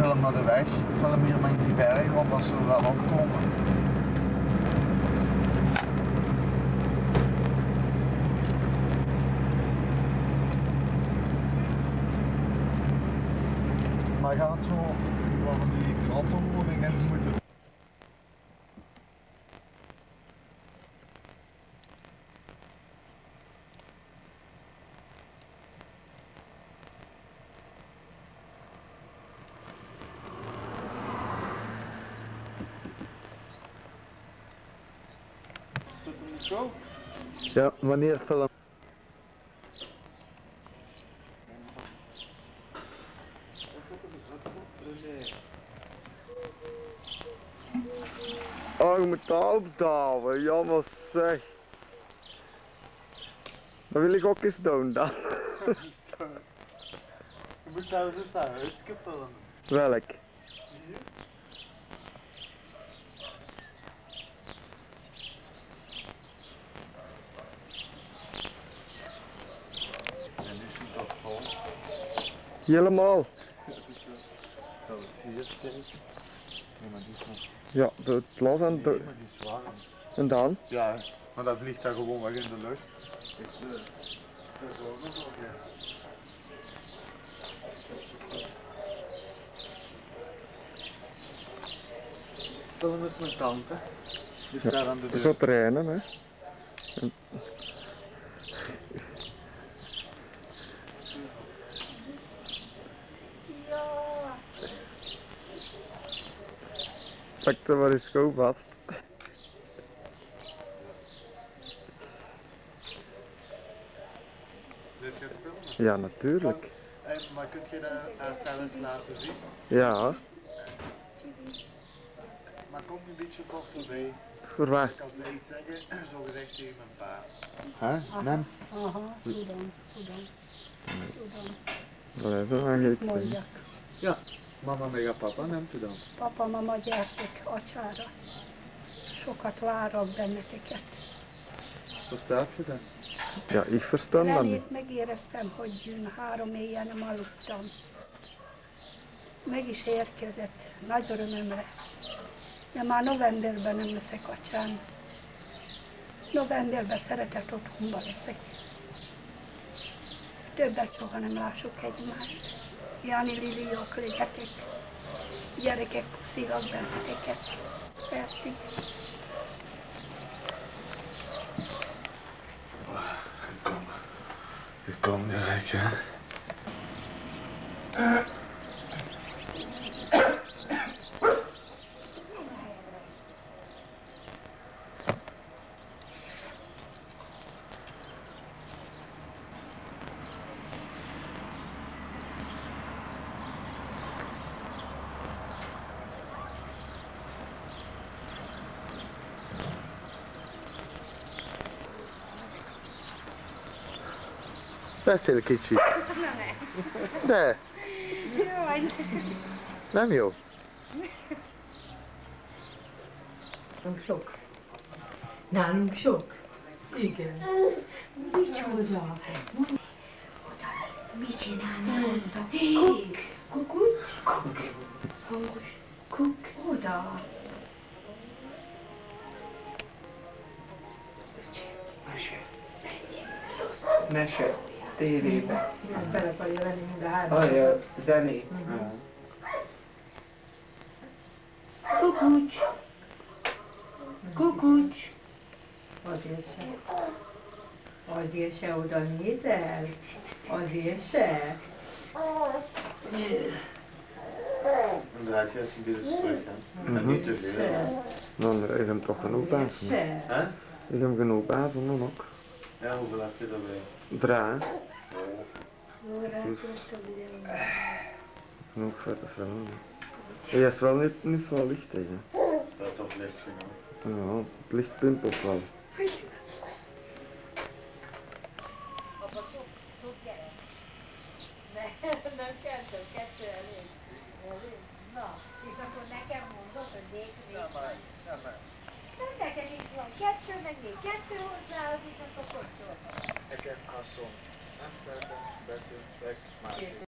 film naar de weg, film hier met die berg op als we wel opkomen. Maar gaat zo wat van die krantenwoningen moeten. Ja, wanneer film? Oh, je moet daar opdouwen, jammer zeg. Dat wil ik ook eens doen dan. Je moet nou eens aan huisje filmen. Welk? Hier? En nu zit dat vol. Helemaal. Dat is hier, kijk. Nee, maar die is nog... Ja, het glas en Nee, de... maar die is warm. En dan? Ja, maar dat vliegt daar gewoon weg in de lucht. Dat is ook nog wel, ja. Film eens mijn tante. Die staat aan de Het deur. gaat regenen, hè. En... Pak er maar eens goed vast. Dit gaat filmen? Ja, natuurlijk. Maar kun je dat zelfs laten zien? Ja. Maar kom een beetje kort bij. Voor waar? Ik kan het iets zeggen, zo gezegd tegen mijn pa. Hè? Nem? Aha, doe dan, doe dan. Doe dan. Dat is wel eigenlijk Mooi zo. dak. Ja, mama meg papa neemt u dan. Papa, mama, gyertek acsára. Sokat várok benneteket. Verstaat je dat? Ja, ik verstaan dat niet. Lelét megéreztem, hogy jön, 3 éjjel nem aludtam. Meg is érkezett, nagy örömömre. De már novemberben nem leszek acsán. Novemberben szeretett otthonba leszek. Többet soha nem lássuk egymást. Jani, Lili, jók legyetek. Gyerekek, puszilak benneteket. Fertig. Je komt direct, hè? Beszél kicsit. De, Jaj, nem jó. Nálunk sok. Nálunk sok. Igen. Micsoda? Oda mit csinálnak oda? Kuk. Kukucs? Kuk. Hangos. Kuk. Oda. Mese. Mese. Tévébe. Bele akarja venni mind a három. Hallja, zenét. Kukucs. Kukucs. Azért se. Azért se oda nézel? Azért se? Draait je eens een beetje spreken. Maar niet te veel. Dan is hem toch genoeg baas. Se. Hè? Is hem genoeg baas dan ook? Ja, hoeveel heb je erbij? 3. Genoeg voor te filmen. Hij is wel niet veel licht tegen. Dat is toch licht genoeg. Ja, het licht pimpelt wel. nem kell több, 2 elég. Na, és akkor nekem mondod, hogy még Nem, neked is van 2, meg még 2 hozzáad, és akkor kocsol. Nekem asszony. Nem feltem, beszéltek, másik.